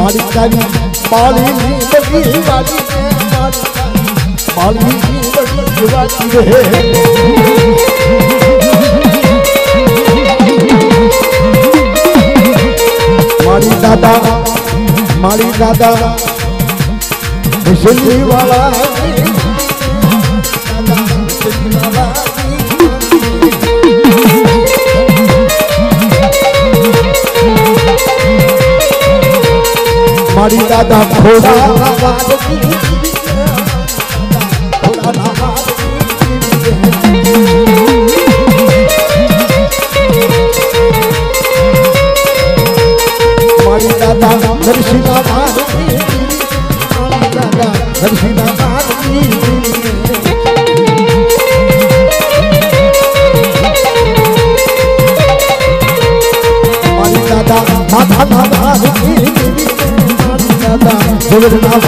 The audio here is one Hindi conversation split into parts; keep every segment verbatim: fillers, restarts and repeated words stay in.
मारी तारी माली बड़ी वाली माली बड़ी वाली रे मारी दादा मारी दादा बिजली वाला मारी दादा घोड़ा मारी दादा दर्शिना दादा दर्शिना मारी दादा माता दादा जगन्नाथ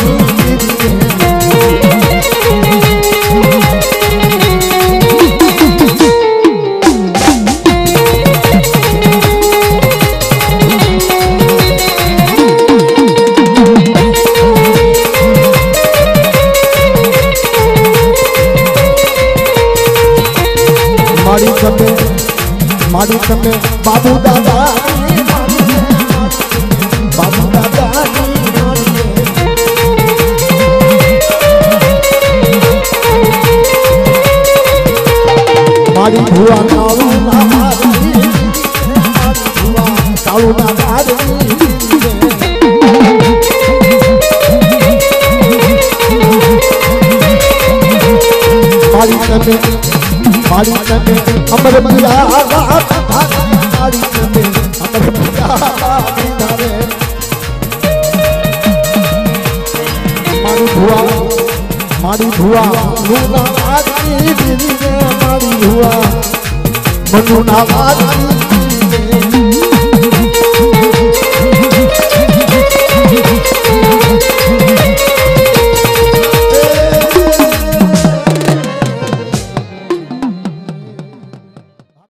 मारी समय मारी समय बाबू दादा बाबू दादा मारी भुआ कालू ना मारी भुआ कालू ना मारी मारी तने मारी तने अमर पिया मारी तने अमर पिया मारी भुआ मारी भुआ नूना मारी मारी हुआ मनु ना मारी